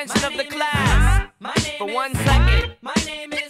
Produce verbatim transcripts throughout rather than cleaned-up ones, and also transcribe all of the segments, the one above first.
attention of the class for one second. My name is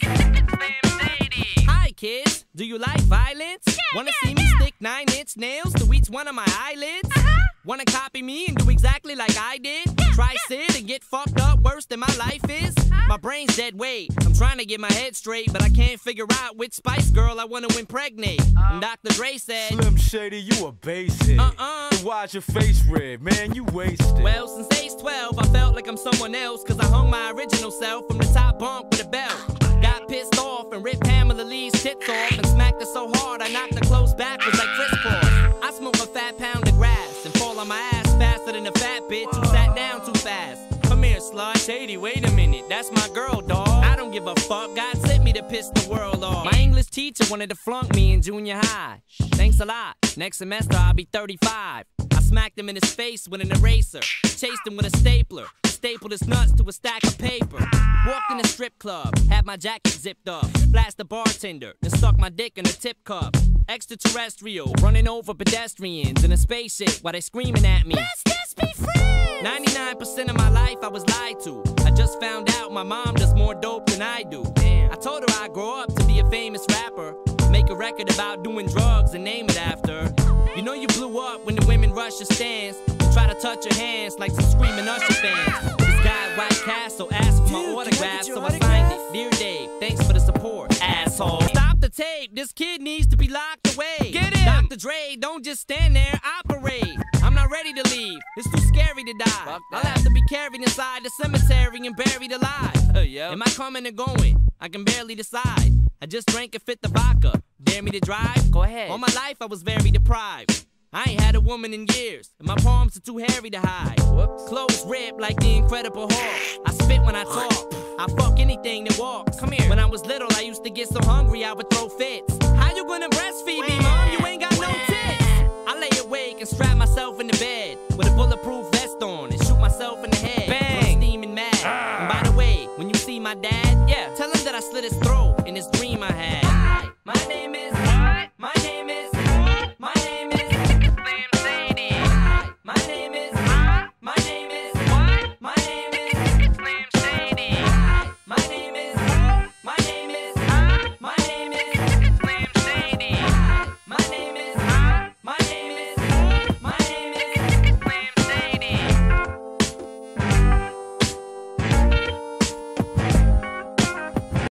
Hi kids, do you like violence? Yeah, Wanna yeah, see me yeah. stick nine inch nails to each one of my eyelids? Uh-huh. Wanna copy me and do exactly like I did? Yeah, Try yeah. sit and get fucked up worse than my life is? Uh-huh. My brain's dead weight. I'm trying to get my head straight, but I can't figure out which Spice Girl I wanna impregnate. And Doctor Dre said, Slim Shady, you a basic. Uh-uh. Then why's your face red, man? You wasted. Well, since age twelve, I felt like I'm someone else, cause I hung my original self from the top bunk with a belt. Got pissed off and ripped Pamela Lee's tits off and smacked her so hard I knocked her clothes backwards like crisscross. I smoke a fat pound of grass and fall on my ass faster than a fat bitch who sat down too fast. Come here, slut. Shady, wait a minute, that's my girl, dawg. I don't give a fuck, God sent me to piss the world off. My English teacher wanted to flunk me in junior high. Thanks a lot, next semester I'll be thirty-five. I smacked him in his face with an eraser, chased him with a stapler, stapled his nuts to a stack of paper. Walked in a strip club, had my jacket zipped up, flashed the bartender, then stuck my dick in a tip cup. Extraterrestrial, running over pedestrians in a spaceship while they screaming at me. Let's just be friends. ninety-nine percent of my life I was lied to. I just found out my mom does more dope than I do. Damn. I told her I'd grow up to be a famous rapper, make a record about doing drugs and name it after. You know you blew up when the women rush your stands and try to touch your hands like some screaming Usher fans. This guy at White Castle asked for my Dude, autograph, can I get your so I autograph? signed it. Dear Dave, thanks for the support, asshole. Stop the tape, this kid needs to be locked away. Get him! Doctor Dre, don't just stand there, operate. I'm not ready to leave, it's too scary to die. Fuck I'll that. have to be carried inside the cemetery and buried alive. Uh, yep. Am I coming or going? I can barely decide. I just drank a fifth of vodka. Dare me to drive? Go ahead. All my life I was very deprived. I ain't had a woman in years, and my palms are too hairy to hide. Whoops. Clothes ripped like the Incredible Hulk. I spit when I talk. I fuck anything that walks. Come here. When I was little, I used to get so hungry I would throw fits. How you gonna breastfeed me, mom? You ain't got no tits. I lay awake and strap myself in the bed with a bulletproof vest on and shoot myself in the head. Bang. I'm steaming mad. Ah. And by the way, when you see my dad, Yeah. tell him that I slit his throat.